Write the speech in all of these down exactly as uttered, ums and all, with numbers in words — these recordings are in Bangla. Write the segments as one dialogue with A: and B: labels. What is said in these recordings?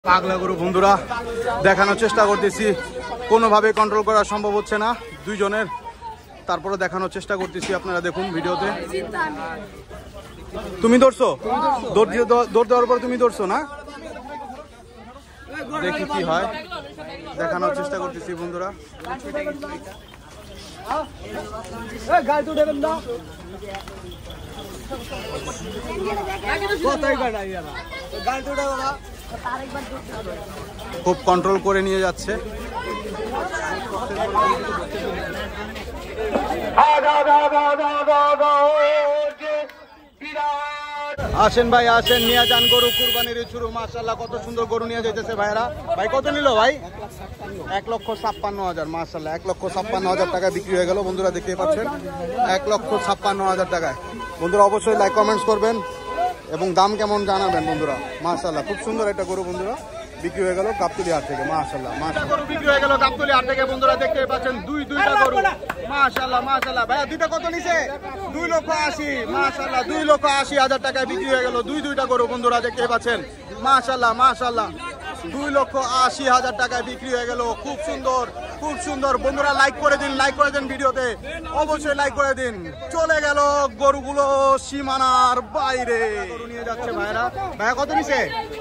A: পাগলা গরু বন্ধুরা দেখানোর চেষ্টা করতেছি, কোনোভাবে কন্ট্রোল করা সম্ভব হচ্ছে না দুইজনের, তারপরে দেখানোর চেষ্টা করতেছি। আপনারা দেখুন ভিডিওতে। তুমি ধরছো, দৌড় দেওয়ার পর তুমি ধরছো না, দেখি কি হয়, দেখানোর চেষ্টা করতেছি বন্ধুরা। খুব কন্ট্রোল করে নিয়ে যাচ্ছে। আসেন ভাই আসেন, নিয়ে যান গরু কুরবানির শুরু। মাশাআল্লাহ কত সুন্দর গরু নিয়ে যাইতেছে ভাইরা। ভাই কত নিল ভাই? এক লক্ষ ছাপ্পান্ন হাজার। মাশাআল্লাহ এক লক্ষ ছাপ্পান্ন হাজার টাকা বিক্রি হয়ে গেল বন্ধুরা, দেখতে পাচ্ছেন এক লক্ষ ছাপ্পান্ন হাজার টাকায়। বন্ধুরা অবশ্যই লাইক কমেন্টস করবেন এবং দাম কেমন জানাবেন বন্ধুরা। মাশাআল্লাহ খুব সুন্দর একটা গরু বন্ধুরা বিক্রি হয়ে গেল গাবতলী হাট থেকে। মাশাআল্লাহ মাশাআল্লাহ গরু বিক্রি হয়ে গেল গাবতলী হাট থেকে বন্ধুরা, দেখতে পাচ্ছেন দুই দুইটা গরু। মাশাআল্লাহ মাশাআল্লাহ ভাইয়া দুইটা কত নিছে? দুই লক্ষ আশি। মাশাআল্লাহ দুই লক্ষ আশি হাজার টাকায় বিক্রি হয়ে গেল দুই দুইটা গরু বন্ধুরা, দেখতে পাচ্ছেন। মাশাআল্লাহ মাশাআল্লাহ দুই লক্ষ আশি হাজার টাকায় বিক্রি হয়ে গেল। খুব সুন্দর খুব সুন্দর বন্ধুরা, লাইক করে দিন, লাইক করে দিন ভিডিওতে, অবশ্যই লাইক করে দিন। চলে গেল গরুগুলো সীমানার বাইরে। গরু নিয়ে যাচ্ছে ভাইরা। ভাইয়া কত নিছে?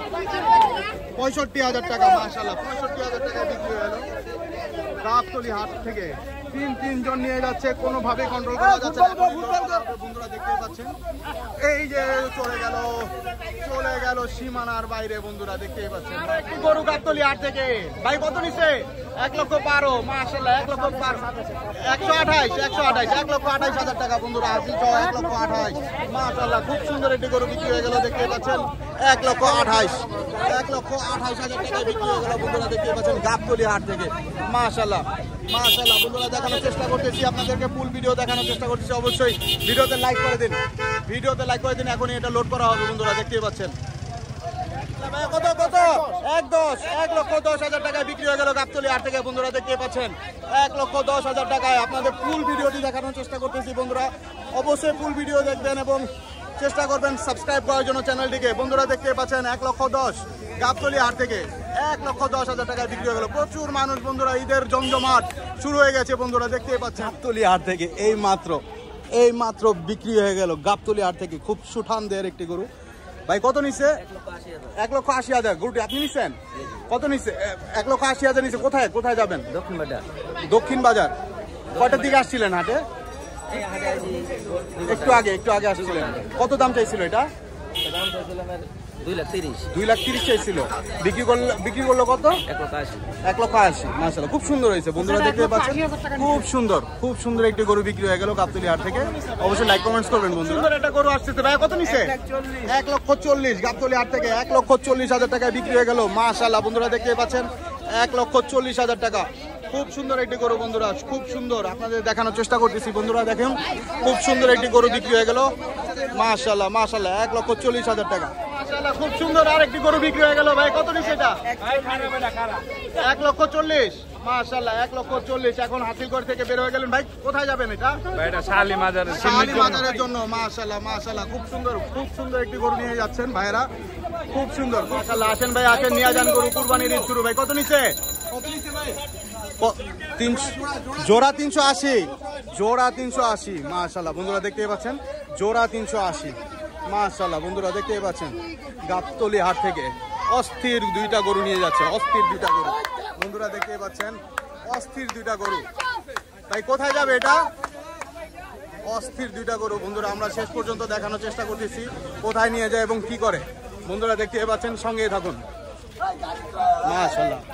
A: পঁয়ষট্টি হাজার টাকা। মাশাআল্লাহ পঁয়ষট্টি হাজার টাকায় বিক্রি হয়ে গেল গাবতলী হাট থেকে। তিন তিনজন নিয়ে যাচ্ছে, কোনোভাবে কন্ট্রোল করা যাচ্ছে না বন্ধুরা, দেখতে পাচ্ছেন। এই যে চলে গেল চলে গেল সীমানার বাইরে বন্ধুরা, দেখতে পাচ্ছেন। গরু গাবতলী হাট থেকে। ভাই কত নিছে? এক লক্ষ বারো। মাশাআল্লাহ এক লক্ষ বারো। একশো আঠাইশ একশো আঠাইশ এক লক্ষ আঠাইশ হাজার টাকা বন্ধুরা, হাসি সহ এক লক্ষ আঠাইশ। মাশাআল্লাহ খুব সুন্দর একটি গরু বিক্রি হয়ে গেল, দেখতে পাচ্ছেন। এক লক্ষ আঠাইশ এক লক্ষ আঠাইশ হাজার টাকায় বিক্রি হয়ে গেল বন্ধুরা, দেখতে পাচ্ছেন গাবতলী হাট থেকে। মাশাআল্লাহ মাশাআল্লাহ বন্ধুরা দেখানোর চেষ্টা করতেছি আপনাদেরকে, ফুল ভিডিও দেখানোর চেষ্টা করতেছি। অবশ্যই ভিডিওতে লাইক করে দিন, ভিডিওতে লাইক করে দিন। এখনই এটা লোড করা হবে বন্ধুরা, দেখতে পাচ্ছেন। কত কত? এক দশ এক লক্ষ দশ হাজার টাকায় বিক্রি হয়ে গেল গাবতলী হাট থেকে বন্ধুরা, দেখতে পাচ্ছেন। এক লক্ষ দশ হাজার টাকায় আপনাদের ফুল ভিডিওটি দেখানোর চেষ্টা করতেছি বন্ধুরা। অবশ্যই ফুল ভিডিও দেখবেন এবং চেষ্টা করবেন সাবস্ক্রাইব করার জন্য চ্যানেলটিকে বন্ধুরা, দেখতে পাচ্ছেন। এক লক্ষ দশ গাবতলী হাট থেকে এক লক্ষ দশ হাজার টাকায় বিক্রি হয়ে গেল। প্রচুর মানুষ বন্ধুরা, ঈদের জমজমাট শুরু হয়ে গেছে বন্ধুরা, দেখতে পাচ্ছেন। গাবতলী হাট থেকে এই মাত্র এই মাত্র বিক্রি হয়ে গেল গাবতলী হাট থেকে। খুব সুঠাম দেয়ের একটি গরু। ভাই কত নিচ্ছে? এক লক্ষ আশি হাজার। গরুটি আপনি নিচ্ছেন? কত নিচ্ছে? এক লক্ষ আশি হাজার নিচ্ছে। কোথায় কোথায় যাবেন? দক্ষিণ বাজার। দক্ষিণ বাজার। কয়টার দিকে আসছিলেন হাটে? একটু আগে একটু আগে আসছিলেন। কত দাম চাইছিল এটা? দুই লাখ তিরিশ দুই লাখ তিরিশ চাইছিল। বিক্রি করলো বিক্রি করলো কত? এক লক্ষ আশি। মাশাআল্লাহ খুব সুন্দর হয়েছে বন্ধুরা, দেখতে পাচ্ছেন। খুব সুন্দর খুব সুন্দর একটি গরু বিক্রি হয়ে গেল গাবতলী হাট থেকে। অবশ্যই লাইক কমেন্টস করবেন বন্ধুরা। সুন্দর একটা গরু আসছে ভাই, কত নিছে? এক লক্ষ চল্লিশ গাবতলী হাট থেকে এক লক্ষ চল্লিশ হাজার টাকায় বিক্রি হয়ে গেল। মাশাআল্লাহ বন্ধুরা দেখতে পাচ্ছেন, এক লক্ষ চল্লিশ হাজার টাকা। খুব সুন্দর একটি গরু বন্ধুরা, খুব সুন্দর আপনাদের দেখানোর চেষ্টা করতেছি বন্ধুরা। দেখেন খুব সুন্দর একটি গরু বিক্রি হয়ে গেল। মাশাআল্লাহ মাশাআল্লাহ এক লক্ষ চল্লিশ হাজার টাকা। মাশাআল্লাহ খুব সুন্দর আরেকটি গরু বিক্রি হয়ে গেল। ভাই কত নিচ্ছে এটা? এক লক্ষ চল্লিশ। মাশাআল্লাহ এক লক্ষ চল্লিশ। এখন হাসিলগড় থেকে বের হয়ে গেলেন। ভাই কোথায় যাবেন এটা? ভাই এটা শালি মাজারের শালি মাজারের জন্য। মাশাআল্লাহ মাশাআল্লাহ খুব সুন্দর খুব সুন্দর একটি গরু নিয়ে যাচ্ছেন ভাইরা, খুব সুন্দর। মাশাআল্লাহ আসেন ভাই আসেন, নিয়ে যান গরু, কুরবানির ঈদ শুরু। ভাই কত নিচ্ছে? কত নিচ্ছে ভাই? জোড়া তিনশো আশি জোড়া তিনশো আশি। মাশাআল্লাহ বন্ধুরা দেখতে পাচ্ছেন, জোড়া তিনশো আশি। মাশাআল্লাহ বন্ধুরা দেখতে পাচ্ছেন গাবতলী হাট থেকে অস্থির দুইটা গরু নিয়ে যাচ্ছে, অস্থির দুইটা গরু বন্ধুরা দেখতে পাচ্ছেন, অস্থির দুইটা গরু। তাই কোথায় যাবে এটা? অস্থির দুইটা গরু বন্ধুরা, আমরা শেষ পর্যন্ত দেখানোর চেষ্টা করতেছি কোথায় নিয়ে যায় এবং কি করে বন্ধুরা, দেখতে পাচ্ছেন। সঙ্গে থাকুন। মাশাআল্লাহ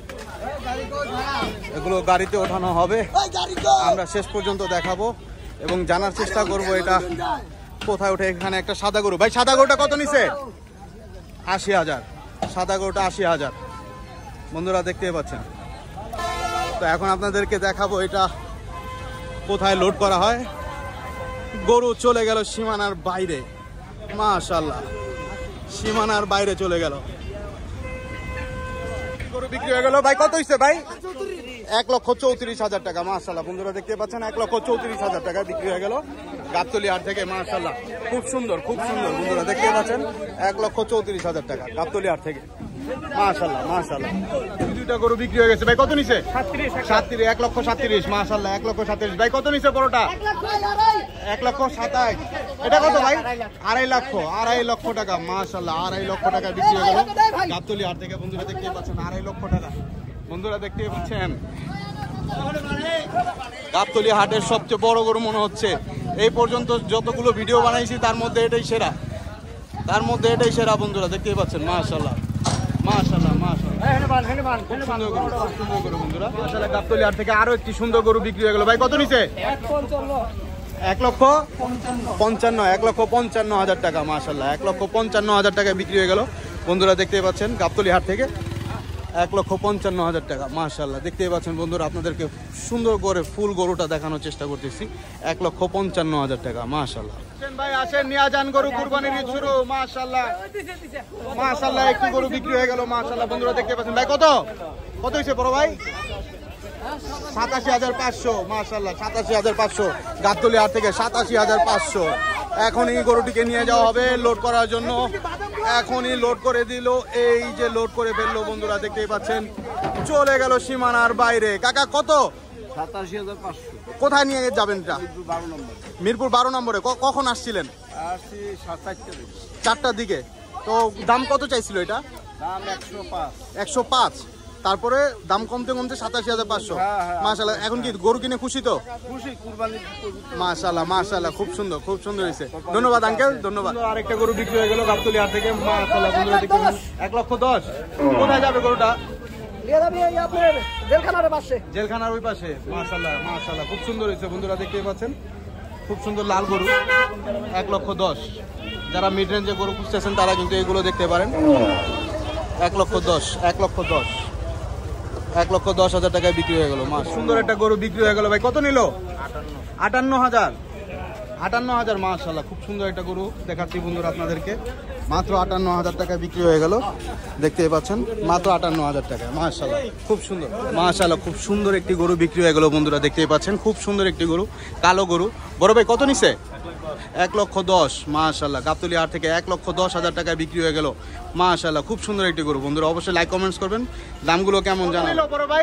A: এগুলো গাড়িতে ওঠানো হবে, আমরা শেষ পর্যন্ত দেখাবো এবং জানার চেষ্টা করব এটা কোথায় ওঠে। এখানে একটা সাদা গরু। ভাই সাদা গরুটা কত নিছে? আশি হাজার। সাদা গরুটা আশি হাজার বন্ধুরা দেখতে পাচ্ছেন। তো এখন আপনাদেরকে দেখাবো এটা কোথায় লোড করা হয়। গরু চলে গেল সীমানার বাইরে। মাশাআল্লাহ সীমানার বাইরে চলে গেল গরু, বিক্রি হয়ে গেল। ভাই কত হইছে ভাই? এক লক্ষ চৌত্রিশ হাজার টাকা। মাশাআল্লাহ বন্ধুরা দেখতে পাচ্ছেন, এক লক্ষ চৌত্রিশ হাজার টাকা বিক্রি হয়ে গেল গাবতলী হাট থেকে। মাশাআল্লাহ খুব সুন্দর খুব সুন্দর বন্ধুরা দেখতে পাচ্ছেন, এক লক্ষ চৌত্রিশ হাজার টাকা গাবতলী হাট থেকে। মাশাআল্লাহ মাশাআল্লাহ দুইটা গরু বিক্রি হয়ে গেছে ভাই। কত নিছে? সাতত্রিশ, এক লক্ষ সাতত্রিশ। মাশাআল্লাহ এক লক্ষ সাতত্রিশ। ভাই কত নিছে বড়টা? এক লক্ষ সাতাইশ। এটা কত ভাই? আড়াই লক্ষ আড়াই লক্ষ টাকা। মাশাআল্লাহ আড়াই লক্ষ টাকা বিক্রি হয়ে গেল গাবতলী হাট থেকে। বন্ধুরা দেখতে পাচ্ছেন আড়াই লক্ষ টাকা। বন্ধুরা দেখতে পাচ্ছেন গাবতলী হাটের সবচেয়ে বড় গরু মনে হচ্ছে। এই পর্যন্ত যতগুলো ভিডিও বানাইছি তার মধ্যে এটাই সেরা, তার মধ্যে এটাই সেরা। বন্ধুরা দেখতেই পাচ্ছেন মাশাআল্লাহ মাশাআল্লাহ মাশাআল্লাহ সুন্দর গরু, সুন্দর গরু বন্ধুরা। মাশাআল্লাহ গাবতলী হাট থেকে আরো একটি সুন্দর গরু বিক্রি হয়ে গেল ভাই। কত নিছে? এক লক্ষ পঞ্চান্ন এক লক্ষ পঞ্চান্ন হাজার টাকা। মাশাআল্লাহ এক লক্ষ পঞ্চান্ন হাজার টাকায় বিক্রি হয়ে গেল। বন্ধুরা দেখতেই পাচ্ছেন গাবতলী হাট থেকে এক লক্ষ পঞ্চান্ন হাজার টাকা। মাশাআল্লাহ দেখতেই পাচ্ছেন বন্ধুরা, আপনাদেরকে সুন্দর করে ফুল গরুটা দেখানোর চেষ্টা করতেছি। এক লক্ষ পঞ্চান্ন হাজার টাকা। মাশাআল্লাহ ভাই আসেন নিয়ে যান গরু, কুরবানির ঈদ শুরু। মাশাআল্লাহ মাশাআল্লাহ একটি গরু বিক্রি হয়ে গেল। মাশাআল্লাহ বন্ধুরা দেখতে পাচ্ছেন ভাই কত কত হয়েছে বড় ভাই? সাতাশি হাজার পাঁচশো। মাশাআল্লাহ সাতাশি হাজার পাঁচশো গাবতলী হাট থেকে সাতাশি হাজার পাঁচশো। এখন এই গরুটিকে নিয়ে যাওয়া হবে লোড করার জন্য। এখনই লোড করে দিল, এই যে লোড করে ফেললো। বন্ধুরা দেখতেই পাচ্ছেন চলে গেল সীমানার বাইরে। কাকা কত?
B: সাতাশি হাজার পাঁচশো।
A: কোথায় নিয়ে যাবেন এটা? মিরপুর বারো নম্বরে। কখন আসছিলেন? চারটার দিকে। তো দাম কত চাইছিল এটা?
B: দাম একশো পাঁচ।
A: একশো পাঁচ। তারপরে দাম কমতে কমতে সাতাশি হাজার পাঁচশো। মাশাআল্লাহ এখন কি গরু কিনে খুশি তো?
B: খুশি, কুরবানি।
A: মাশাআল্লাহ মাশাআল্লাহ খুব সুন্দর, খুব সুন্দর হয়েছে। ধন্যবাদ আঙ্কেল, ধন্যবাদ। আরেকটা গরু বিক্রি হয়ে গেল গাবতলী হাট থেকে। মাশাআল্লাহ বন্ধুরা দেখতে এক লক্ষ দশ। কোথায় যাবে গরুটা? জেলখানার ওই পাশে। মাশাআল্লাহ মাশাআল্লাহ খুব সুন্দর হয়েছে। বন্ধুরা দেখতে পাচ্ছেন খুব সুন্দর লাল গরু। এক লক্ষ দশ। যারা মিড রেঞ্জে গরু খুঁজতেছেন তারা কিন্তু এগুলো দেখতে পারেন। এক লক্ষ দশ এক লক্ষ দশ এক লক্ষ দশ হাজার টাকায় বিক্রি হয়ে গেল। মা সুন্দর একটা গরু বিক্রি হয়ে গেল ভাই। কত নিল? আটান্ন হাজার আটান্ন হাজার। মাশাআল্লাহ খুব সুন্দর একটা গরু দেখাচ্ছি বন্ধুরা আপনাদেরকে। মাত্র আটান্ন হাজার টাকায় বিক্রি হয়ে গেল। দেখতেই পাচ্ছেন মাত্র আটান্ন হাজার টাকায়। মাশাআল্লাহ খুব সুন্দর। মাশাআল্লাহ খুব সুন্দর একটি গরু বিক্রি হয়ে গেল বন্ধুরা দেখতেই পাচ্ছেন। খুব সুন্দর একটি গরু, কালো গরু। বড় ভাই কত নিছে? এক লক্ষ দশ। মাশাআল্লাহ গাবতলী হাট থেকে এক লক্ষ দশ হাজার টাকায় বিক্রি হয়ে গেল। মাশাআল্লাহ খুব সুন্দর একটি গরু। বন্ধুরা অবশ্যই লাইক কমেন্টস করবেন, দামগুলো কেমন জানাবেন।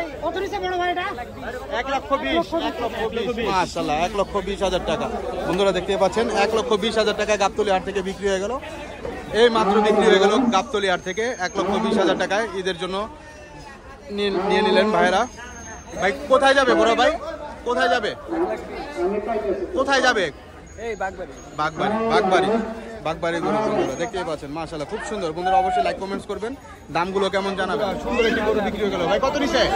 A: এক লক্ষ বিশ। মাশাআল্লাহ এক লক্ষ বিশ হাজার টাকা। বন্ধুরা দেখতে পাচ্ছেন এক লক্ষ বিশ হাজার টাকায় গাবতলী হাট থেকে বিক্রি হয়ে গেল। এই মাত্র বিক্রি হয়ে গেল গাবতলী হাট থেকে এক লক্ষ বিশ হাজার টাকায়। ঈদের জন্য নিয়ে নিলেন ভাইরা। ভাই কোথায় যাবে বড় ভাই? কোথায় যাবে? কোথায় যাবে? বাগবাড়ি বাগবাড়ি বাগবাড়ি গরু। বন্ধুরা দেখতেই পাচ্ছেন মাশাআল্লাহ খুব সুন্দর। বন্ধুরা অবশ্যই লাইক কমেন্টস করবেন, দামগুলো কেমন জানাবেন। সুন্দর একটি গরু বিক্রি হয়ে গেল ভাই। কত নিছে?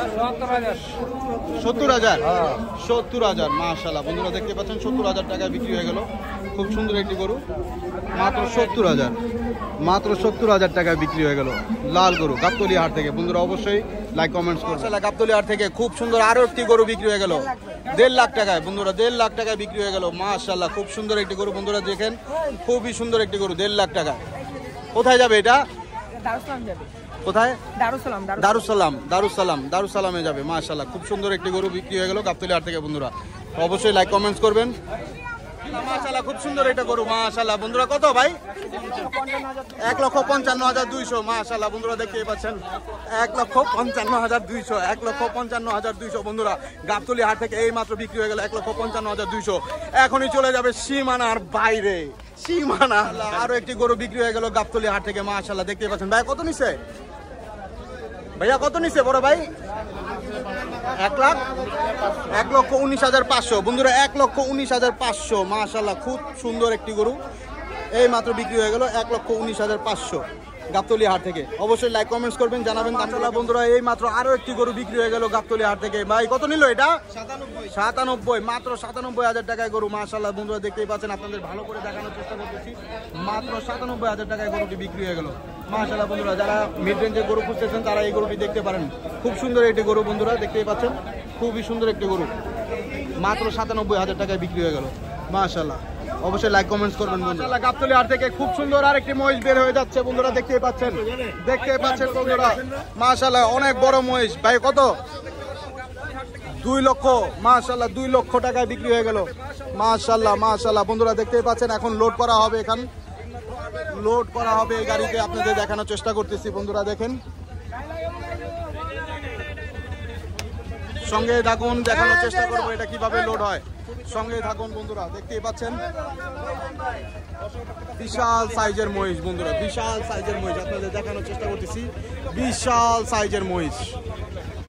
A: সত্তর হাজার। সত্তর হাজার। মাশাআল্লাহ বন্ধুরা দেখতে পাচ্ছেন সত্তর হাজার টাকায় বিক্রি হয়ে গেল। খুব সুন্দর একটি গরু। মাত্র সত্তর হাজার মাত্র সত্তর হাজার টাকায় বিক্রি হয়ে গেল লাল গরু গাবতলী হাট থেকে। বন্ধুরা অবশ্যই লাইক কমেন্টস করুন। মাশাআল্লাহ গাবতলী হাট থেকে খুব সুন্দর আরো একটি গরু বিক্রি হয়ে গেল দেড় লাখ টাকায়। বন্ধুরা দেড় লাখ টাকায় বিক্রি হয়ে গেল। মাশাআল্লাহ খুব সুন্দর একটি গরু। বন্ধুরা দেখেন খুবই সুন্দর একটি গরু দেড় লাখ টাকা। কোথায় যাবে এটা? কোথায়? দারুসালাম দারুসালাম দারুসালাম দারুসালামে যাবে। মাশাআল্লাহ খুব সুন্দর একটি গরু বিক্রি হয়ে গেল গাবতলী হাট থেকে। বন্ধুরা অবশ্যই লাইক কমেন্টস করবেন। মাশাআল্লাহ খুব সুন্দর এটা গরু। মাশাআল্লাহ বন্ধুরা কত ভাই? এক লক্ষ পঞ্চান্ন হাজার দুইশো। মাশাআল্লাহ বন্ধুরা দেখতেই পাচ্ছেন এক লক্ষ পঞ্চান্ন হাজার দুইশো এক লক্ষ পঞ্চান্ন হাজার দুইশো। বন্ধুরা গাবতলী হাট থেকে এই মাত্র বিক্রি হয়ে গেল এক লক্ষ পঞ্চান্ন হাজার দুইশো। এখনই চলে যাবে সীমানার বাইরে। সীমানা আরো একটি গরু বিক্রি হয়ে গেল গাবতলী হাট থেকে। মাশাআল্লাহ দেখতেই পাচ্ছেন। ভাই কত নিছে? ভাইয়া কত নিছে বড় ভাই? এক লাখ এক লক্ষ উনিশ হাজার পাঁচশো। বন্ধুরা এক লক্ষ উনিশ হাজার পাঁচশো। মাশাআল্লাহ খুব সুন্দর একটি গরু এই মাত্র বিক্রি হয়ে গেল এক লক্ষ উনিশ হাজার পাঁচশো গাবতলী হাট থেকে। অবশ্যই লাইক কমেন্টস করবেন, জানাবেন। মাশাআল্লাহ বন্ধুরা এই মাত্র আরো একটি গরু বিক্রি হয়ে গেল গাবতলী হাট থেকে। ভাই কত নিল এটা? সাতানব্বই। মাত্র সাতানব্বই হাজার টাকায় গরু। মাশাআল্লাহ বন্ধুরা দেখতেই পাচ্ছেন, আপনাদের ভালো করে দেখানোর চেষ্টা করতেছি। মাত্র সাতানব্বই হাজার টাকায় গরুটি বিক্রি হয়ে গেল। মাশাআল্লাহ বন্ধুরা যারা মিড রেঞ্জে গরু খুঁজতেছেন তারা এই গরুটি দেখতে পারেন। খুব সুন্দর একটি গরু। বন্ধুরা দেখতেই পাচ্ছেন খুবই সুন্দর একটি গরু। মাত্র সাতানব্বই হাজার টাকায় বিক্রি হয়ে গেল। মাশাআল্লাহ অবশ্যই লাইক কমেন্টস করবেন। বন্ধুরা গাবতলী হাট থেকে খুব সুন্দর আরেকটি মহিষ বের হয়ে যাচ্ছে। বন্ধুরা দেখতেই পাচ্ছেন দেখতেই পাচ্ছেন বন্ধুরা মাশাআল্লাহ অনেক বড় মহিষ। ভাই কত? দুই লক্ষ। মাশাআল্লাহ দুই লক্ষ টাকায় বিক্রি হয়ে গেল। মাশাআল্লাহ মাশাআল্লাহ বন্ধুরা দেখতেই পাচ্ছেন এখন লোড করা হবে। এখান লোড করা হবে এই গাড়িতে, আপনাদের দেখানোর চেষ্টা করতেছি বন্ধুরা। দেখেন সঙ্গে থাকুন, দেখানোর চেষ্টা করবো এটা কিভাবে লোড হয়। সঙ্গে থাকুন বন্ধুরা, দেখতেই পাচ্ছেন বিশাল সাইজের মহিষ বন্ধুরা, বিশাল সাইজের মহিষ আপনাদের দেখানোর চেষ্টা করতেছি। বিশাল সাইজের মহিষ